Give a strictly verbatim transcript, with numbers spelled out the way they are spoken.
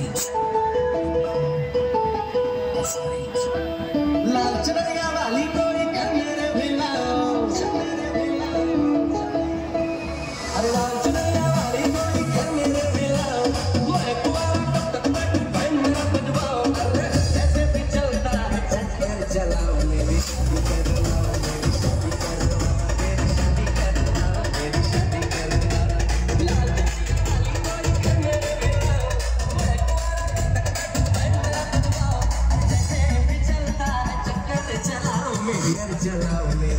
लाल चुनरिया वाली कोई कर मेरे मिलाओ, अरे लाल चुनरिया वाली कोई कर मेरे मिलाओ, मैं कुआरा कब तक बैठूं बहन मेरा बजवाओ, अरे जैसे भी चलता है चक्कर चलाओ, मेरी शादी करवाओ, मेरी शादी करवाओ, मेरी शादी करवाओ, मेरी शादी करवाओ। लाल चुनरिया वाली कोई कर मेरे मिलाओ, मैं कुआरा कब तक बैठूं बहन मेरा बजवाओ, जैसे भी चलता है चक्कर चलाओ, मेरी यार चलाओ।